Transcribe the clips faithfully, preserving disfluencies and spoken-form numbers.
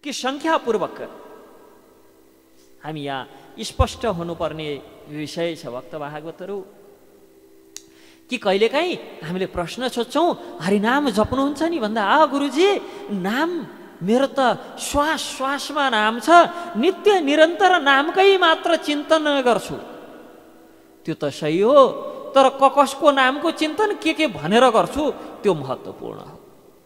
कि सङ्ख्यापूर्वक? हामी यहाँ स्पष्ट हुनुपर्ने विषय छ भक्त भागवतहरू। कि कहिलेकाहीँ हामीले प्रश्न सोध्छौँ, हरिनाम जप्नुहुन्छ नि भन्दा, आ गुरुजी नाम मेरो त श्वास श्वासमा नाम छ, नित्य निरन्तर नामकै मात्र चिन्तन गर्छु। त्यो त सही हो, तर कसको नामको चिन्तन के के भनेर गर्छु त्यो महत्त्वपूर्ण हो।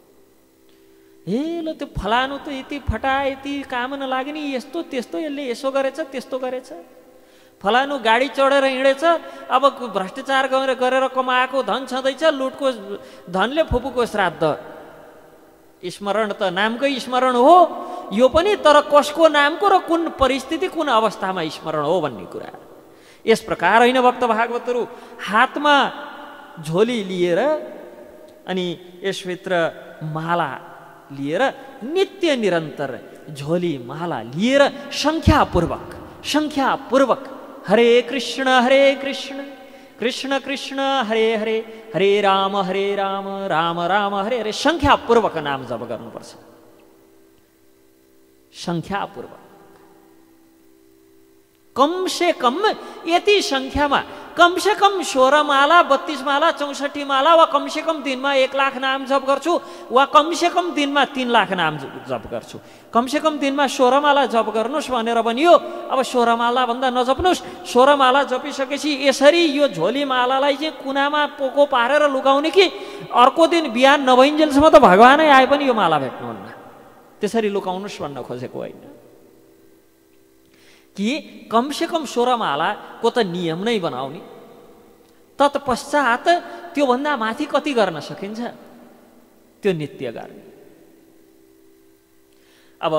ए ल त्यो फलानु त यति फटा यति काम नलाग्ने, यस्तो त्यस्तो, यसले यसो गरेछ त्यस्तो गरेछ, फलानु गाडी चढेर हिँडेछ, अब भ्रष्टाचार गरेर गरेर कमाएको धन छँदैछ, लुटको धनले फुपूको श्राद्ध। स्मरण त नामकै स्मरण हो यो पनि, तर कसको नामको र कुन परिस्थिति कुन अवस्थामा स्मरण हो भन्ने कुरा। यस प्रकार होइन भक्त भागवतहरू, हातमा झोली लिएर अनि यसभित्र माला लिएर नित्य निरन्तर झोली माला लिएर सङ्ख्यापूर्वक सङ्ख्यापूर्वक हरे कृष्ण हरे कृष्ण कृष्ण कृष्ण हरे हरे हरे राम हरे राम राम राम हरे हरे सङ्ख्यापूर्वक नाम जप गर्नुपर्छ। सङ्ख्यापूर्वक कम से कम यति सङ्ख्यामा कम से कम सोह्र माला बत्तीस माला चौसठी माला वा कम से कम दिनमा एक लाख नाम जप गर्छु, वा कम से कम दिनमा तीन लाख नाम जप गर्छु। कम से कम दिनमा सोह्र माला जप गर्नुहोस् भनेर भनियो। अब सोह्र माला भन्दा नजप्नुहोस्, सोह्र माला जपिसकेपछि यसरी यो झोली मालालाई चाहिँ कुनामा पोको पारेर लुकाउने कि अर्को दिन बिहान नभइन्जेलसम्म त भगवानै आए पनि यो माला भेट्नुहुन्न, त्यसरी लुकाउनुहोस् भन्न खोजेको होइन। कि कम से कम सोह्र मालाको त नियम नै बनाउने, तत्पश्चात त्योभन्दा माथि कति गर्न सकिन्छ त्यो नित्य गर्ने। अब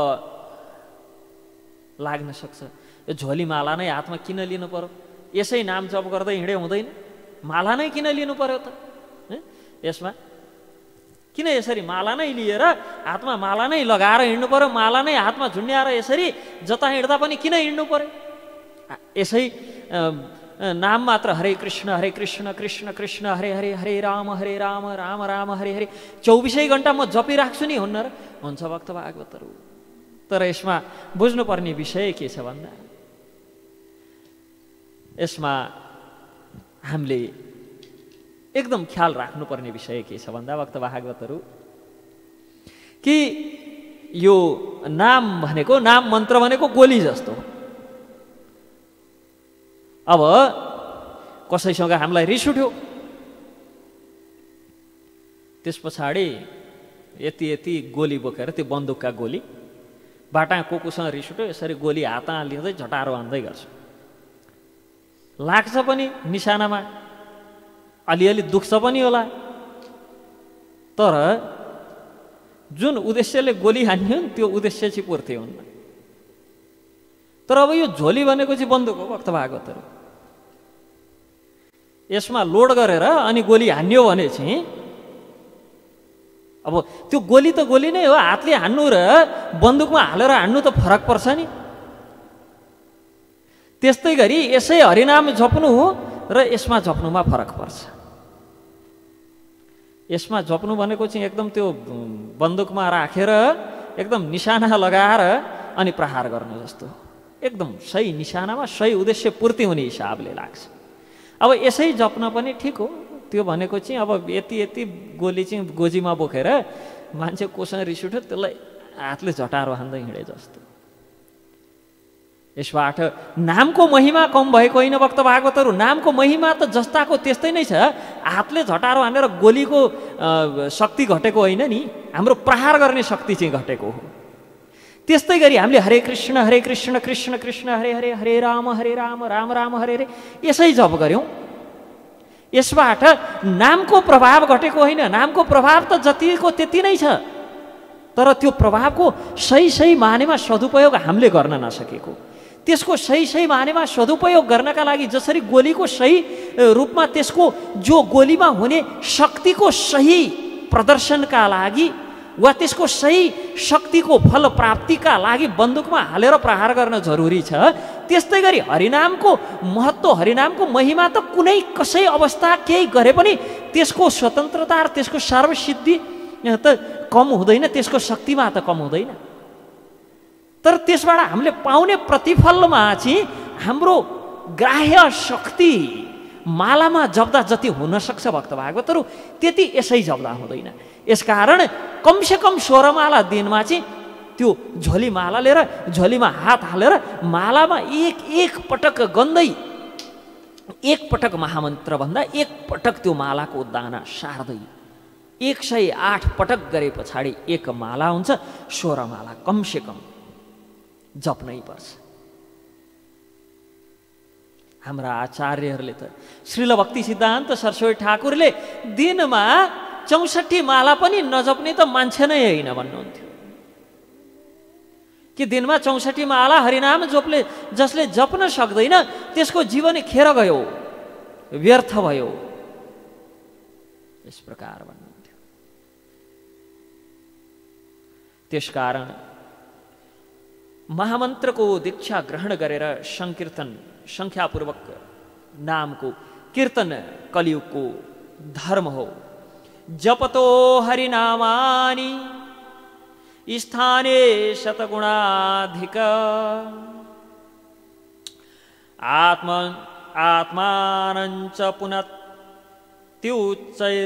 लाग्न सक्छ यो झोली माला नै हातमा किन लिनु पर्यो, यसै नाम जप गर्दै हिँडे हुँदैन, माला नै किन लिनु पर्यो त? यसमा किन यसरी माला नै लिएर हातमा माला नै लगाएर हिँड्नु पर्यो, माला नै हातमा झुन्ड्याएर यसरी जता हिँड्दा पनि किन हिँड्नु पर्यो? यसै नाम मात्र हरे कृष्ण हरे कृष्ण कृष्ण कृष्ण हरे हरे हरे राम हरे राम राम राम हरे हरे चौबिसै घन्टा म जपिराख्छु नि हुन्न र? हुन्छ भक्त भागवतहरू। तर यसमा बुझ्नुपर्ने विषय के छ भन्दा, यसमा हामीले एकदम ख्याल राख्नुपर्ने विषय के छ भन्दा भक्त भागवतहरू, कि यो नाम भनेको, नाम मन्त्र भनेको गोली जस्तो हो। अब कसैसँग हामीलाई रिस उठ्यो, त्यस पछाडि यति यति गोली बोकेर, त्यो बन्दुकका गोली बाटा को कोसँग रिस उठ्यो यसरी गोली हातमा लिँदै झटारो हान्दै गर्छ, लाग्छ पनि निशानामा, अलिअलि दुख्छ पनि होला, तर जुन उद्देश्यले गोली हान्यो त्यो उद्देश्य चाहिँ पूर्ति हुन्न। तर अब यो झोली भनेको चाहिँ बन्दुक हो भक्त भागवतहरू, यसमा लोड गरेर अनि गोली हान्यो भने चाहिँ अब त्यो गोली त गोली नै हो, हातले हान्नु र बन्दुकमा हालेर हान्नु त फरक पर्छ नि। त्यस्तै गरी यसै हरिनाम जप्नु र यसमा जप्नुमा फरक पर्छ। यसमा जप्नु भनेको चाहिँ एकदम त्यो बन्दुकमा राखेर एकदम निशाना लगाएर अनि प्रहार गर्नु जस्तो, एकदम सही निशानामा सही उद्देश्य पूर्ति हुने हिसाबले लाग्छ। अब यसै जप्न पनि ठिक हो, त्यो भनेको चाहिँ अब यति यति गोली चाहिँ गोजीमा बोकेर मान्छे कोसँग रिस उठ्यो त्यसलाई हातले झटारो हान्दै हिँडे जस्तो। यसबाट नामको महिमा कम भएको होइन भक्त भागवतहरू, नामको महिमा त जस्ताको त्यस्तै नै छ। हातले झटारो हानेर गोलीको शक्ति घटेको होइन नि, हाम्रो प्रहार गर्ने शक्ति चाहिँ घटेको हो। त्यस्तै गरी हामीले हरे कृष्ण हरे कृष्ण कृष्ण कृष्ण हरे हरे हरे राम हरे राम राम राम हरे हरे यसै जप गऱ्यौँ, यसबाट नामको प्रभाव घटेको होइन। नामको प्रभाव त जतिको त्यति नै छ, तर त्यो प्रभावको सही सही मानेमा सदुपयोग हामीले गर्न नसकेको, त्यसको सही सही मानेमा सदुपयोग गर्नका लागि जसरी गोलीको सही रूपमा त्यसको जो गोलीमा हुने शक्तिको सही प्रदर्शनका लागि वा त्यसको सही शक्तिको फल प्राप्तिका लागि बन्दुकमा हालेर प्रहार गर्न जरुरी छ, त्यस्तै गरी हरिनामको महत्त्व, हरिनामको महिमा त कुनै कसै अवस्था केही गरे पनि त्यसको स्वतन्त्रता र त्यसको सर्वसिद्धि त कम हुँदैन, त्यसको शक्तिमा त कम हुँदैन। तर त्यसबाट हामीले पाउने प्रतिफलमा चाहिँ हाम्रो ग्राह्य शक्ति मालामा जप्दा जति हुन सक्छ भक्त भागवतहरू त्यति यसै जप्दा हुँदैन। यसकारण कमसेकम सोह्र माला दिनमा चाहिँ त्यो झोली माला लिएर झोलीमा हात हालेर मालामा एक एक पटक गन्दै एक पटक महामन्त्र भन्दा एक पटक त्यो मालाको दाना सार्दै एक सय आठ पटक गरे पछाडि एक माला हुन्छ। सोह्र माला कमसेकम जप्नै पर्छ। हाम्रा आचार्यहरूले त श्रील भक्ति सिद्धान्त सरस्वती ठाकुरले दिनमा चौसठी माला पनि नजप्ने त मान्छे नै होइन भन्नुहुन्थ्यो। कि दिनमा चौसठी माला हरिनाम जपले जसले जप्न सक्दैन त्यसको जीवन खेर गयो, व्यर्थ भयो, यस प्रकार भन्नुहुन्थ्यो। त्यसकारण महामन्त्रको दीक्षा ग्रहण गरेर संकीर्तन संख्यापूर्वक नामको कीर्तन कलियुगको धर्म हो। जपतो हरिनामानि स्थाने शतगुणाधिक आत्म आत्मानञ्च पुनत्युच्चैर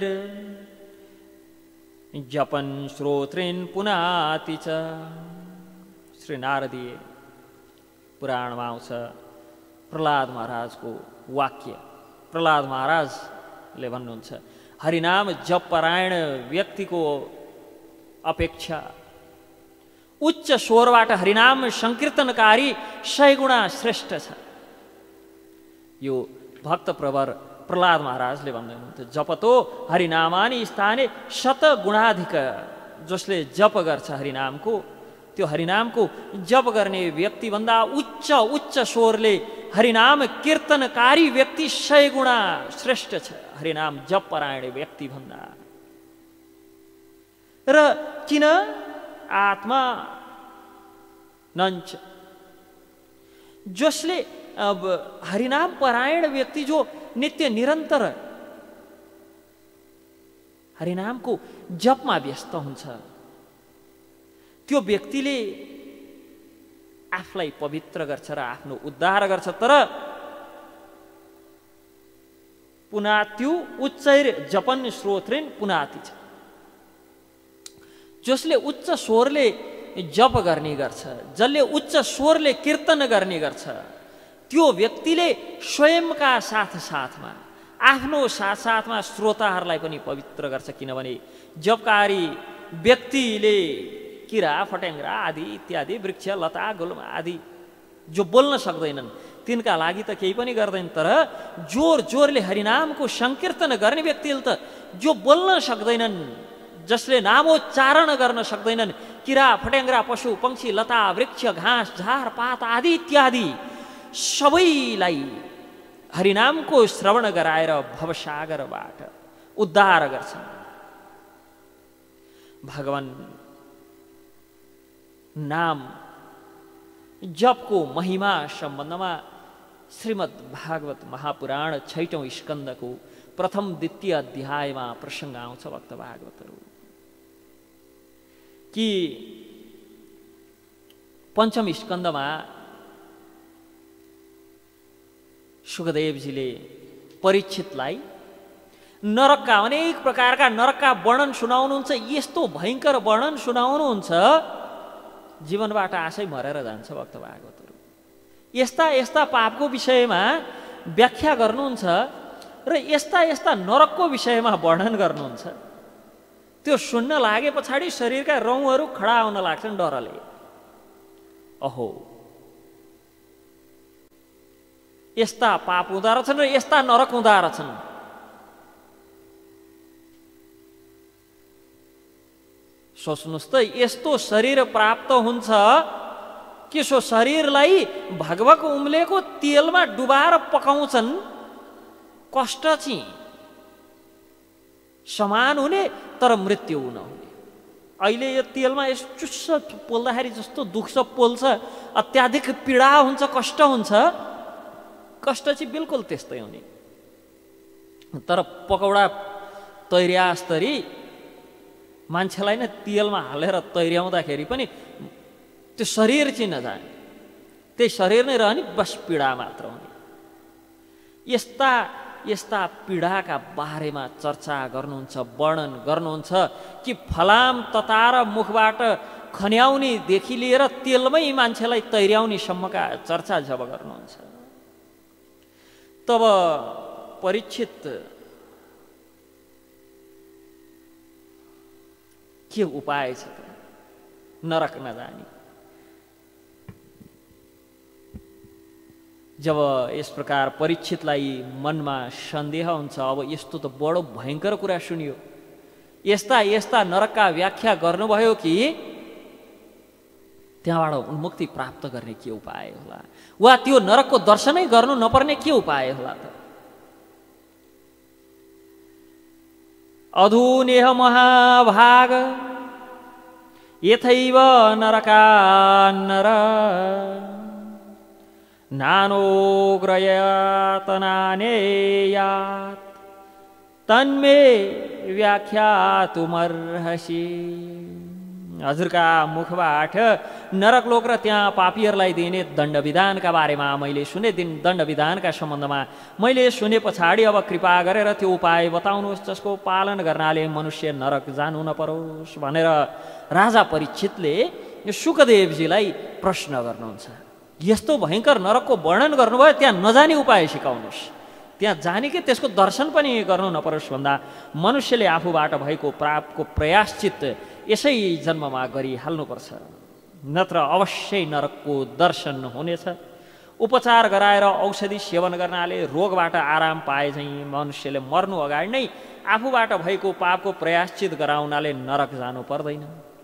जपन श्रोत्रेन पुनाति च। श्री नारदीय पुराणमा आउँछ प्रहलाद महाराजको वाक्य। प्रहलाद महाराजले भन्नुहुन्छ हरिनाम जप परायण व्यक्तिको अपेक्षा उच्च स्वरबाट हरिनाम संकीर्तनकारी सय गुणा श्रेष्ठ छ। यो भक्त प्रवर प्रहलाद महाराजले भन्नुहुन्छ जपतो हरिनामानि स्थाने शत गुणाधिक। जसले जप गर्छ हरिनामको त्यो हरिनामको जप गर्ने व्यक्तिभन्दा उच्च उच्च स्वरले हरिनाम कीर्तनकारी व्यक्ति सय गुणा श्रेष्ठ छ हरिनाम जप परायण व्यक्ति भन्दा। र किन आत्मा नञ्च जसले अब हरिनाम परायण व्यक्ति जो नित्य निरन्तर हरिनामको जपमा व्यस्त हुन्छ त्यो व्यक्तिले आफूलाई पवित्र गर्छ र आफ्नो उद्धार गर्छ। तर पुनात्यु उच्चैर जपन श्रोत्रेन पुनाति छ। जसले उच्च स्वरले जप गर्ने गर्छ, जसले उच्च स्वरले कीर्तन गर्ने गर्छ त्यो व्यक्तिले स्वयंका साथ साथमा आफ्नो साथ साथमा श्रोताहरूलाई पनि पवित्र गर्छ। किनभने जपकारी व्यक्तिले किरा फट्याङ्ग्रा आदि इत्यादि वृक्ष लता गुल्म आदि जो बोल्न सक्दैनन् तिनका लागि त केही पनि गर्दैन। तर जोर जोरले हरिनामको संकीर्तन गर्ने व्यक्तिले त जो बोल्न सक्दैनन्, जसले नामोच्चारण गर्न सक्दैनन्, किरा फट्याङ्ग्रा पशु पक्षी लता वृक्ष घाँस झार पात आदि इत्यादि सबैलाई हरिनामको श्रवण गराएर भवसागरबाट उद्धार गर्छन्। भगवान नाम जपको महिमा सम्बन्धमा श्रीमद् भागवत महापुराण छैटौं स्कन्धको प्रथम द्वितीय अध्यायमा प्रसङ्ग आउँछ भक्त भागवतहरू कि पञ्चम स्कन्धमा सुखदेवजीले परीक्षितलाई नरकका अनेक प्रकारका नरकका वर्णन सुनाउनुहुन्छ। यस्तो भयङ्कर वर्णन सुनाउनुहुन्छ जीवनबाट आशै मरेर जान्छ भक्त भागवतहरू। यस्ता यस्ता पापको विषयमा व्याख्या गर्नुहुन्छ र यस्ता यस्ता नरकको विषयमा वर्णन गर्नुहुन्छ। त्यो सुन्न लागे पछाडि शरीरका रौँहरू खडा हुन लाग्छन् डरले। अहो यस्ता पाप हुँदा रहेछन् र यस्ता नरक हुँदा रहेछन्। सोच्नुहोस् त यस्तो शरीर प्राप्त हुन्छ कि सो शरीरलाई भगभग उम्लेको तेलमा डुबाएर पकाउँछन्। कष्ट चाहिँ समान हुने तर मृत्यु नहुने। अहिले यो तेलमा यस चुस्स पोल्दाखेरि जस्तो दुख्छ पोल्छ, अत्याधिक पीडा हुन्छ, कष्ट हुन्छ। कष्ट चाहिँ बिल्कुल त्यस्तै हुने। तर पकौडा तैर्यास्तरी मान्छेलाई नै तेलमा हालेर तैर्याउँदाखेरि पनि त्यो शरीर चाहिँ नजाने, त्यही शरीर नै रहने, बस पीडा मात्र हुने। यस्ता यस्ता पीडाका बारेमा चर्चा गर्नुहुन्छ, वर्णन गर्नुहुन्छ कि फलाम ततार मुखबाट खन्याउनेदेखि लिएर तेलमै मान्छेलाई तैर्याउनेसम्मका चर्चा जब गर्नुहुन्छ, तब परीक्षित के उपाय छ त? नरक नजाने। जब यस प्रकार परीक्षितलाई मनमा सन्देह हुन्छ, अब यस्तो त बडो भयङ्कर कुरा सुनियो, यस्ता यस्ता नरकका व्याख्या गर्नुभयो कि त्यहाँबाट उन्मुक्ति प्राप्त गर्ने के उपाय होला, वा त्यो नरकको दर्शनै गर्नु नपर्ने के उपाय होला त? अधुनेह महाभाग यथैव नरकान्नर नानोग्रयातनानेयात् तन्मे व्याख्यातुमर्हसि। हजुरका मुखबाट नरकलोक र त्यहाँ पापीहरूलाई दिने दण्ड विधानका बारेमा मैले सुने, दिन दण्ड विधानका सम्बन्धमा मैले सुने पछाडि अब कृपा गरेर त्यो उपाय बताउनुहोस् जसको पालन गर्नाले मनुष्य नरक जानु नपरोस् भनेर राजा परीक्षितले शुकदेवजीलाई प्रश्न गर्नुहुन्छ। यस्तो भयङ्कर नरकको वर्णन गर्नुभयो, त्यहाँ नजाने उपाय सिकाउनुहोस्, त्यहाँ जाने कि त्यसको दर्शन पनि गर्नु नपरोस् भन्दा मनुष्यले आफूबाट भएको पापको प्रायश्चित यसै जन्ममा गरिहाल्नुपर्छ, नत्र अवश्य नरकको दर्शन हुनेछ। उपचार गराएर औषधि सेवन गर्नाले रोगबाट आराम पाए चाहिँ मनुष्यले मर्नु अगाडि नै आफूबाट भएको पापको प्रायश्चित गराउनाले नरक जानु पर्दैन।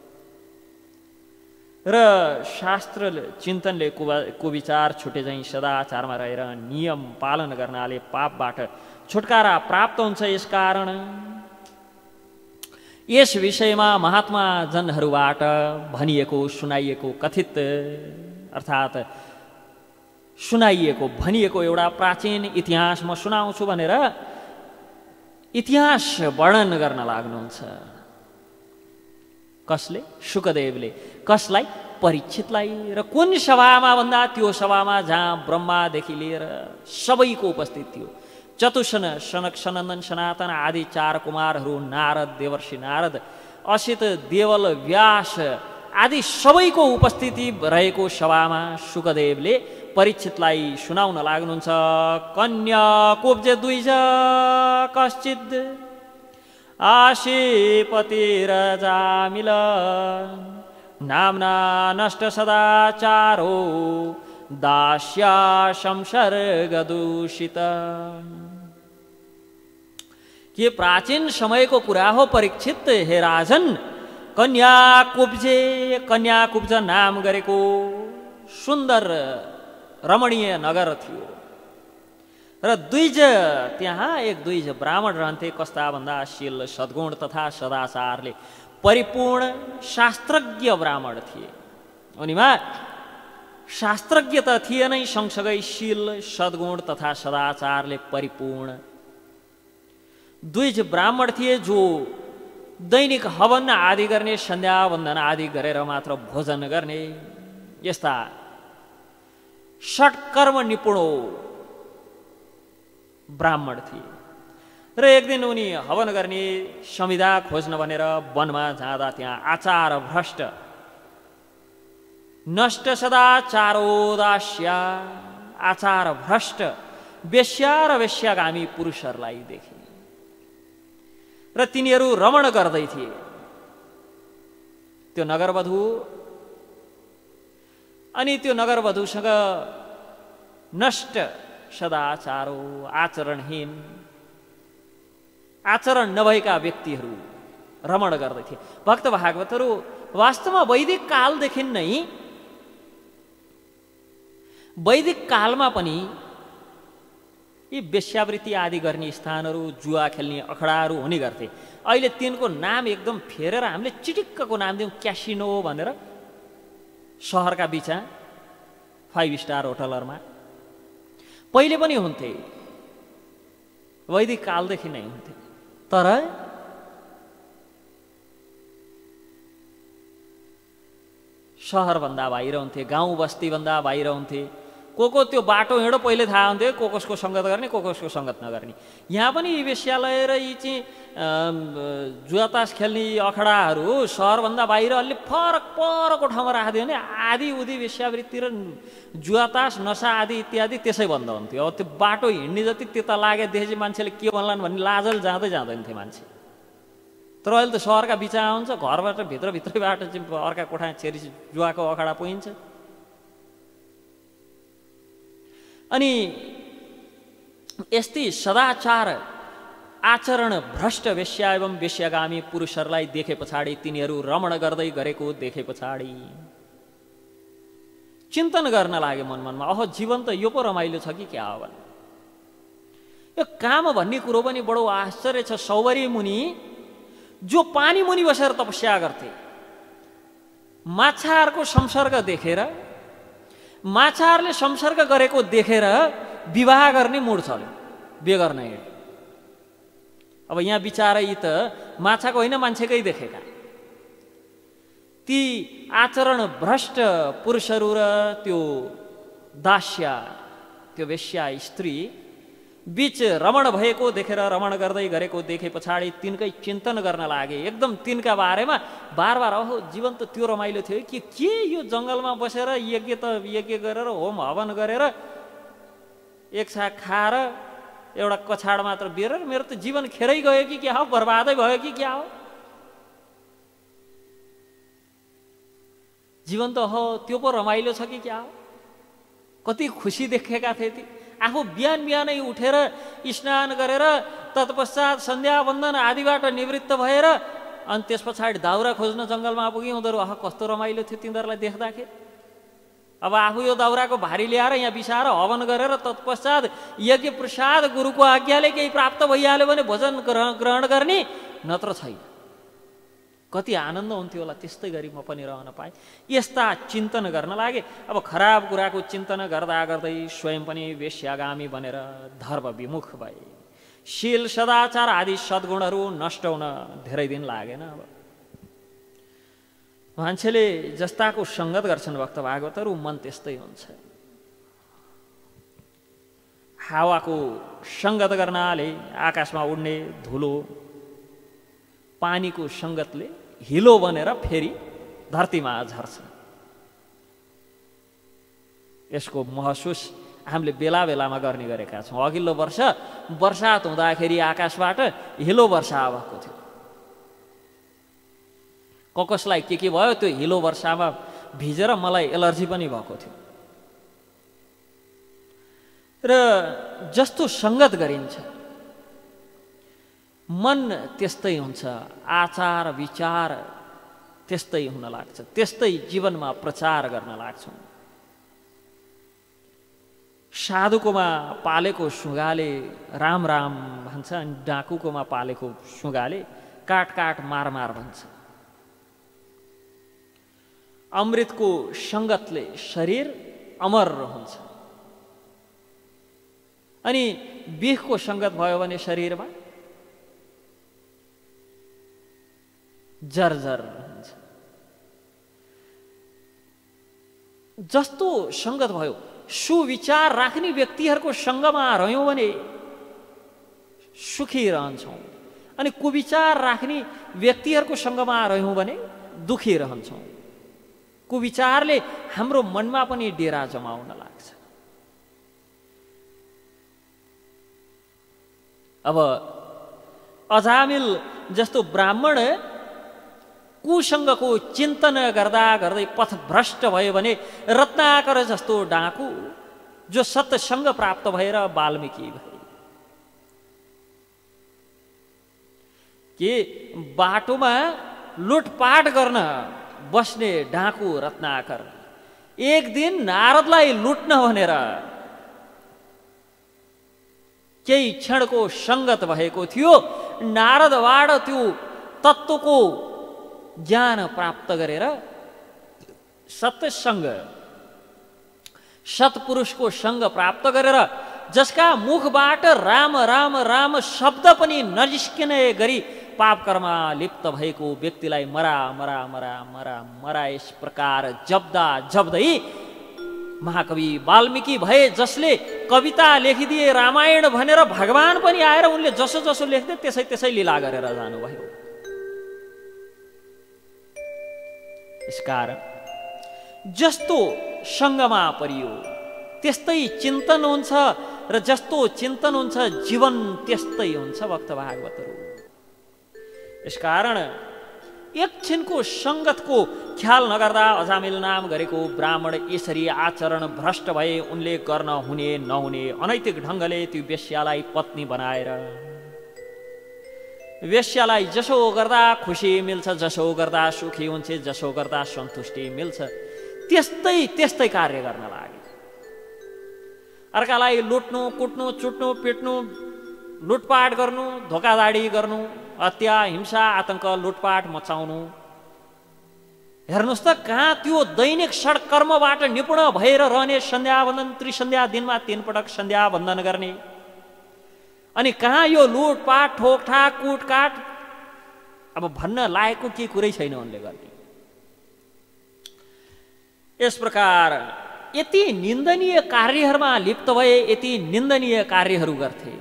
र शास्त्र चिन्तनले कुविचार छुटे चाहिँ सदाचारमा रहेर नियम पालन गर्नाले पापबाट छुटकारा प्राप्त हुन्छ। यसकारण यस विषयमा महात्मा जनहरूबाट भनिएको सुनाइएको कथित अर्थात् सुनाइएको भनिएको एउटा प्राचीन इतिहास म सुनाउँछु भनेर इतिहास वर्णन गर्न लाग्नुहुन्छ। कसले? शुकदेवले। कसलाई? परीक्षितलाई। र कुन सभामा भन्दा त्यो सभामा जहाँ ब्रह्मादेखि लिएर सबैको उपस्थित थियो। चतुसन, सनक, सनन्दन, सनातन आदि चार कुमारहरू, नारद, देवर्षि नारद, असित, देवल, व्यास आदि सबैको उपस्थिति रहेको सभामा शुकदेवले परीक्षितलाई सुनाउन लाग्नुहुन्छ। कन्या कुब्ज द्विज कश्चित् आशीपतिरजामिल नाम्ना नष्ट सदाचारो दास्या संसर्गदूषित। के प्राचीन समयको कुरा हो परीक्षित, हे राजन। कन्या कुब्जे, कन्या कुब्ज नाम गरेको सुन्दर रमणीय नगर थियो र द्विज, त्यहाँ एक द्विज ब्राह्मण रहन्थे। कस्ता भन्दा शील, सद्गुण तथा सदाचारले परिपूर्ण शास्त्रज्ञ ब्राह्मण थिए। उनीमा शास्त्रज्ञ त थिए नै, सँगसँगै शील, सद्गुण तथा सदाचारले परिपूर्ण द्विज ब्राह्मण थिए, जो दैनिक हवन आदि गर्ने, सन्ध्या वन्दन आदि गरेर मात्र भोजन गर्ने यस्ता षट्कर्म निपुणो ब्राह्मण थिए। र एक दिन उनी हवन गर्ने संविधा खोज्न भनेर वनमा जाँदा त्यहाँ आचार भ्रष्ट, नष्ट सदाचारोदास्या, आचार भ्रष्ट वेश्या र वेश्यागामी पुरुषहरूलाई देखे र तिनीहरू रमण गर्दै थिए। त्यो नगरवधु अनि त्यो नगरवधुसँग नष्ट सदाचारो, आचरणहीन, आचरण नभएका व्यक्तिहरू रमण गर्दै थिए। भक्त भागवतहरू, वास्तवमा वैदिक कालदेखि नै, वैदिक कालमा पनि यी वेश्यावृत्ति आदि गर्ने स्थानहरू, जुवा खेल्ने अखडाहरू हुने गर्थे। अहिले तिनको नाम एकदम फेरेर हामीले चिटिक्कको नाम दिउँ क्यासिनो भनेर, सहरका बिचमा फाइभ स्टार होटलहरूमा। पहिले पनि हुन्थे, वैदिक कालदेखि नै हुन्थे। तर सहरभन्दा बाहिर हुन्थे, गाउँ बस्तीभन्दा बाहिर हुन्थे। को को त्यो बाटो हिँडो पहिले थाहा हुन्थ्यो, को कसको सङ्गत गर्ने, को कसको सङ्गत नगर्ने। यहाँ पनि यी वेश्यालय र यी चाहिँ जुवातास खेल्ने अखडाहरू सहरभन्दा बाहिर अलि फरक परको ठाउँमा राखिदियो भने आधी उधी वेश्यावृत्ति र जुवातास नसा आदि इत्यादि त्यसै बन्द हुन्थ्यो। अब त्यो बाटो हिँड्ने जति त्यता लागेदेखि मान्छेले के भन्लान् भन्ने लाजल जाँदै जाँदैन थियो मान्छे। तर अहिले त सहरका बिचमा हुन्छ, घरबाट भित्रभित्रैबाट चाहिँ अर्का कोठा छेरी जुवाको अखडा पुगिन्छ। अनि यस्तै सदाचार आचरण भ्रष्ट वेश्या एवं वेश्यागामी पुरुषहरूलाई देखे पछाडि तिनीहरू रमण गर्दै गरेको देखे पछाडि चिन्तन गर्न लागे मन मनमा, अह जीवन त यो पो रमाइलो छ कि क्या हो भने। यो काम भन्ने कुरो पनि बडो आश्चर्य छ। सौवरी मुनि जो पानी मुनि बसेर तपस्या गर्थे, माछाहरूको संसर्ग देखेर, माछाहरूले संसर्ग गरेको देखेर विवाह गर्ने मूड चल्यो, बिहे गर्न हिँड्यो। अब यहाँ बिचारा यी त माछाको होइन मान्छेकै देखेका ती आचरण भ्रष्ट पुरुषहरू र त्यो दास्या, त्यो वेश्या स्त्री बीच रमण भएको देखेर, रमण गर्दै गरेको देखे पछाडि तिनकै चिन्तन गर्न लागे। एकदम तिनका बारेमा बार बार अहो जीवन त त्यो रमाइलो थियो कि के यो जङ्गलमा बसेर यज्ञ त यज्ञ गरेर होम हवन गरेर एक छाक खाएर एउटा कछाड मात्र बेरेर मेरो त जीवन खेरै गयो कि क्या हो, बर्बादै भयो कि क्या हो। जीवन त हो त्यो पो रमाइलो छ कि क्या हो। कति खुसी देखेका थिए ती। आफू बिहान बिहानै उठेर स्नान गरेर तत्पश्चात सन्ध्या वन्दन आदिबाट निवृत्त भएर अनि त्यस पछाडि दाउरा खोज्न जङ्गलमा पुगे। उनीहरू अह कस्तो रमाइलो थियो तिनीहरूलाई देख्दाखेरि। अब आफू यो दाउराको भारी ल्याएर यहाँ बिसाएर हवन गरेर तत्पश्चात यज्ञ प्रसाद गुरुको आज्ञाले केही प्राप्त भइहाल्यो भने भोजन ग्रहण गर्ने, नत्र छैन। कति आनन्द हुन्थ्यो होला त्यस्तै गरी म पनि रहन पाएँ। यस्ता चिन्तन गर्न लागे। अब खराब कुराको चिन्तन गर्दा गर्दै स्वयं पनि वेश्यागामी बनेर धर्म विमुख भए। शील सदाचार आदि सद्गुणहरू नष्ट हुन धेरै दिन लागेन। अब मान्छेले जस्ताको सङ्गत गर्छन् भक्त भागवतहरू, मन त्यस्तै हुन्छ। हावाको सङ्गत गर्नाले आकाशमा उड्ने धुलो, पानीको सङ्गतले हिलो बनेर फेरि धरतीमा झर्छ। यसको महसुस हामीले बेला बेलामा गर्ने गरेका छौँ। अघिल्लो वर्ष बर्सात हुँदाखेरि आकाशबाट हिलो वर्षा भएको थियो। कसलाई के के भयो त्यो हिलो वर्षामा भिजेर मलाई एलर्जी पनि भएको थियो। र जस्तो सङ्गत गरिन्छ मन त्यस्तै हुन्छ, आचार विचार त्यस्तै हुन लाग्छ, त्यस्तै जीवनमा प्रचार गर्न लाग्छौँ। साधुकोमा पालेको सुगाले राम राम भन्छ, अनि डाकुकोमा पालेको सुगाले काट काट मार मार भन्छ। अमृतको सङ्गतले शरीर अमर हुन्छ, अनि विषको सङ्गत भयो भने शरीरमा जर्जर हुन्छ। जस्तो सङ्गत भयो, सुविचार राख्ने व्यक्तिहरूको सङ्गमा रह्यौँ भने सुखी रहन्छौँ, अनि कुविचार राख्ने व्यक्तिहरूको सङ्गमा रह्यौँ भने दुखी रहन्छौँ। कुविचारले हाम्रो मनमा पनि डेरा जमाउन लाग्छ। अब अजामिल जस्तो ब्राह्मण कुसङ्गको चिन्तन गर्दा गर्दै पथभ्रष्ट भयो भने रत्नाकर जस्तो डाकु जो सत्सङ्ग प्राप्त भएर वाल्मीकि भए। के बाटोमा लुटपाट गर्न बस्ने डाकु रत्नाकर एक दिन नारदलाई लुट्न भनेर केही क्षणको सङ्गत भएको थियो। नारदबाट त्यो तत्त्वको ज्ञान प्राप्त गरेर सत्सङ्ग, सत्पुरुषको सङ्ग प्राप्त गरेर जसका मुखबाट राम राम राम शब्द पनि नजिस्किने गरी पाप कर्ममा लिप्त भएको व्यक्तिलाई मरा मरा मरा मरा मरा यस प्रकार जप्दा जप्दै महाकवि वाल्मीकि भए जसले कविता लेखिदिए रामायण भनेर भगवान पनि आएर उनले जसो जसो लेख्दै त्यसै त्यसै लीला गरेर जानुभयो। यसकारण जस्तो सङ्गमा परियो त्यस्तै चिन्तन हुन्छ र जस्तो चिन्तन हुन्छ जीवन त्यस्तै हुन्छ भक्त भागवतहरू। यसकारण एकछिनको सङ्गतको ख्याल नगर्दा अजामिल नाम गरेको ब्राह्मण यसरी आचरण भ्रष्ट भए उनले गर्न हुने नहुने अनैतिक ढङ्गले त्यो वेश्यालाई पत्नी बनाएर वेश्यालाई जसो गर्दा खुसी मिल्छ, जसो गर्दा सुखी हुन्छ, जसो गर्दा सन्तुष्टि मिल्छ त्यस्तै त्यस्तै कार्य गर्न लागे। अर्कालाई लुट्नु, कुट्नु, चुट्नु, पिट्नु, लुटपाट गर्नु, धोकाधाडी गर्नु, हत्या, हिंसा, आतंक, लुटपाट मचाउनु। हेर्नुहोस् त कहाँ त्यो दैनिक षड्कर्मबाट निपुण भएर रहने सन्ध्यावन्दन त्रिसन्ध्या दिनमा तीन पटक सन्ध्या वन्दन गर्ने, अनि कहाँ यो लुटपाट ठोकठाक कुटकाट अब भन्न लायकको के कुरै छैन उनले गर्ने। यस प्रकार यति निन्दनीय कार्यहरूमा लिप्त भए, यति निन्दनीय कार्यहरू गर्थे,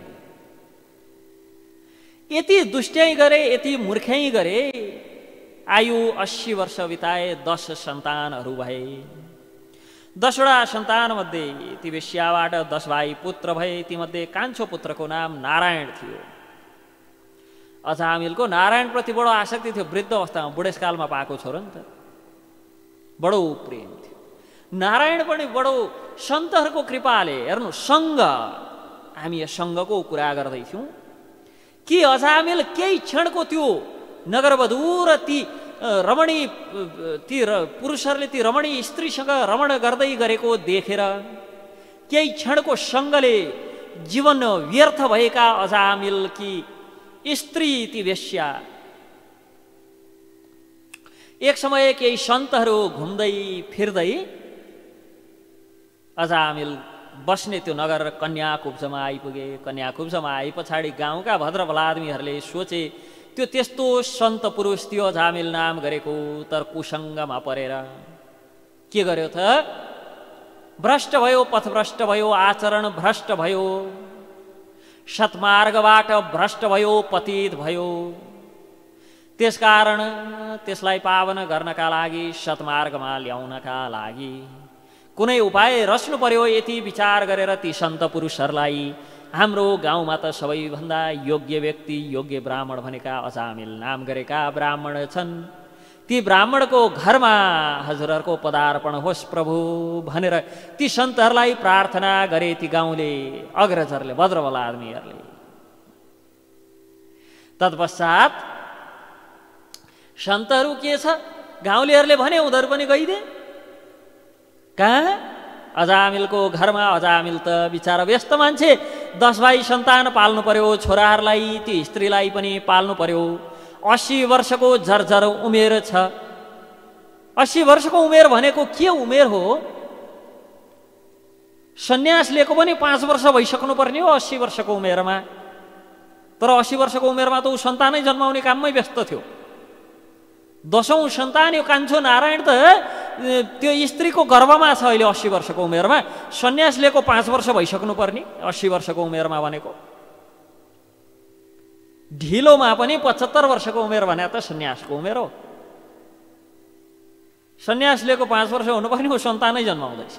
यति दुष्ट्याइ गरे, यति मूर्ख्याइ गरे। आयु अस्सी वर्ष बिताए, दस सन्तानहरू भए। दसवटा सन्तान मध्ये ती वेश्याबाट दस भाइ पुत्र भए। तीमध्ये कान्छो पुत्रको नाम नारायण थियो। अजामिलको नारायणप्रति बडो आसक्ति थियो। वृद्ध अवस्थामा बुढेसकालमा पाएको छोरो नि त, बडो प्रेम थियो। नारायण पनि बडो सन्तहरूको कृपाले, हेर्नु सङ्ग, हामी यो सङ्गको कुरा गर्दैछौँ कि अजामिल केही क्षणको त्यो नगरवधू र ती रमणी ती पुरुषहरूले ती रमणी स्त्रीसँग रमण गर्दै गरेको देखेर केही क्षणको सङ्गले जीवन व्यर्थ भएका अजामिल कि स्त्री ती वेश्या एक समय केही सन्तहरू घुम्दै फिर्दै अजामिल बस्ने त्यो नगर कन्याकुब्जमा आइपुगे। कन्याकुब्जमा आए पछाडि गाउँका भद्रभला आदमीहरूले सोचे त्यो त्यस्तो सन्त पुरुष थियो अजामिल नाम गरेको, तर कुसङ्गमा परेर के गर्यो त? भ्रष्ट भयो, पथभ्रष्ट भयो, आचरण भ्रष्ट भयो, सत्मार्गबाट भ्रष्ट भयो, पतित भयो। त्यसकारण त्यसलाई पावन गर्नका लागि, सत्मार्गमा ल्याउनका लागि कुनै उपाय रच्नु पर्यो। यति विचार गरेर ती सन्त पुरुषहरूलाई हाम्रो गाउँमा त सबैभन्दा योग्य व्यक्ति, योग्य ब्राह्मण भनेका अजामिल नाम गरेका ब्राह्मण छन्। ती ब्राह्मणको घरमा हजुरहरूको पदार्पण होस् प्रभु भनेर ती सन्तहरूलाई प्रार्थना गरे। ती गाउँले अग्रजहरूले, भद्रभला आदमीहरूले। तत्पश्चात सन्तहरू के छ, गाउँलेहरूले भने उनीहरू पनि गइदे। कहाँ? अजामिलको घरमा। अजामिल त बिचारा व्यस्त मान्छे, दस भाइ सन्तान पाल्नु पर्यो, छोराहरूलाई, ती स्त्रीलाई पनि पाल्नु पर्यो। अस्सी वर्षको झरझर उमेर छ। अस्सी वर्षको उमेर भनेको के उमेर हो? सन्यास लिएको पनि पाँच वर्ष भइसक्नु पर्ने हो अस्सी वर्षको उमेरमा। तर अस्सी वर्षको उमेरमा त ऊ सन्तानै जन्माउने काममै व्यस्त थियो। दसौँ सन्तान यो कान्छो नारायण त त्यो स्त्रीको गर्भमा छ अहिले अस्सी वर्षको उमेरमा। सन्यास लिएको पाँच वर्ष भइसक्नु पर्ने अस्सी वर्षको उमेरमा भनेको। ढिलोमा पनि पचहत्तर वर्षको उमेर भने त सन्यासको उमेर हो। सन्यास लिएको पाँच वर्ष हुनुपर्ने हो, सन्तानै जन्माउँदैछ।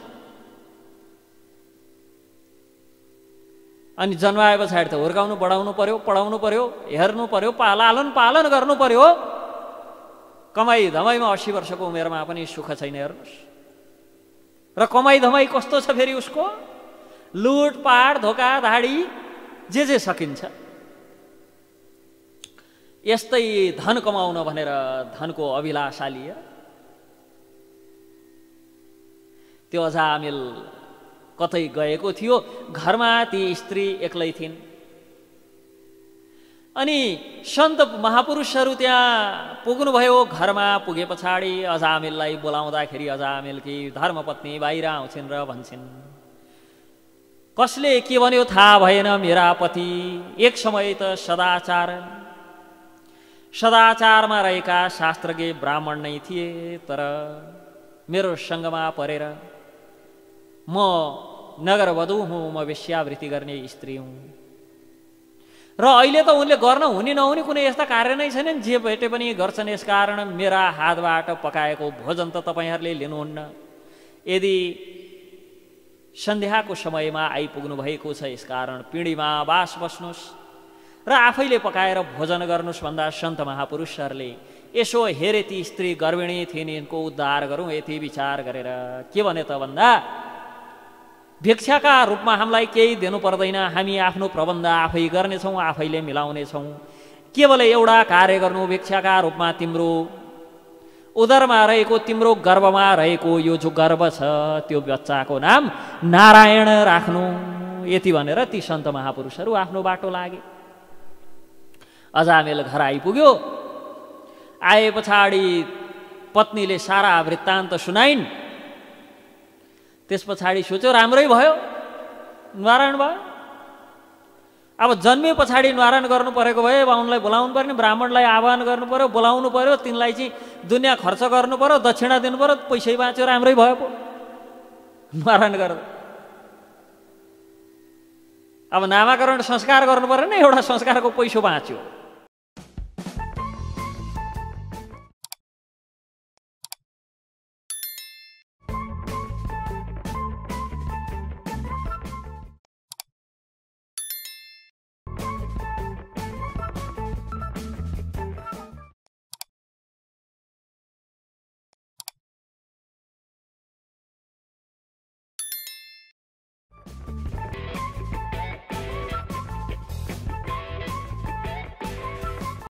अनि जन्माए पछाडि त हुर्काउनु, बढाउनु पर्यो, पढाउनु पर्यो, हेर्नु पर्यो, लालन पालन गर्नु पर्यो। कमाई धमाइमा अस्सी वर्षको उमेरमा पनि सुख छैन हेर्नुहोस्। र कमाई धमाई कस्तो छ फेरि उसको? लुटपाट, धोकाधाडी, जे जे सकिन्छ। यस्तै धन कमाउन भनेर धनको अभिलाषा लिए त्यो अजामिल कतै गएको थियो। घरमा ती स्त्री एक्लै थिइन्। अनि सन्त महापुरुषहरू त्यहाँ पुग्नुभयो। घरमा पुगे पछाडि अजामिललाई बोलाउँदाखेरि अजामिलकी धर्मपत्नी बाहिर आउँछिन् र भन्छन्, कसले के भन्यो थाहा भएन, मेरा पति एक समय त सदाचार सदाचारमा रहेका शास्त्रज्ञ ब्राह्मण नै थिए, तर मेरो सङ्गमा परेर म नगरवधु हुँ, म वेश्यावृत्ति गर्ने स्त्री हुँ। र अहिले त उनले गर्न हुने नहुने कुनै यस्ता कार्य नै छैनन्, जे भेटे पनि गर्छन्। यसकारण मेरा हातबाट पकाएको भोजन त तपाईँहरूले लिनुहुन्न। यदि सन्ध्याको समयमा आइपुग्नु भएको छ, यसकारण पिँढीमा बास बस्नुहोस् र आफैले पकाएर भोजन गर्नुहोस् भन्दा सन्त महापुरुषहरूले यसो हेरे ती स्त्री गर्भिणी थिइन्, यिनको उद्धार गरौँ यति विचार गरेर के भने त भन्दा भिक्षाका रूपमा हामीलाई केही दिनु पर्दैन, हामी आफ्नो प्रबन्ध आफै गर्नेछौँ, आफैले मिलाउनेछौँ। केवल एउटा कार्य गर्नु, भिक्षाका रूपमा तिम्रो उदरमा रहेको, तिम्रो गर्भमा रहेको यो जो गर्भ छ त्यो बच्चाको नाम नारायण राख्नु, यति भनेर ती सन्त महापुरुषहरू आफ्नो बाटो लागे। अजामेल घर आइपुग्यो। आए पछाडि पत्नीले सारा वृत्तान्त सुनाइन्। त्यस पछाडि सोच्यो राम्रै भयो, निवारण भयो। अब जन्मे पछाडि निवारण गर्नु परेको भए बाहुनलाई बोलाउनु पर्ने, ब्राह्मणलाई आह्वान गर्नु पर्यो, बोलाउनु पर्यो, तिनलाई चाहिँ दुनियाँ खर्च गर्नु पर्यो, दक्षिणा दिनु पर्यो, पैसै बाँच्यो, राम्रै भयो पो निवारण गर्दा। अब नामाकरण संस्कार गर्नु पर्यो नि, एउटा संस्कारको पैसो बाँच्यो।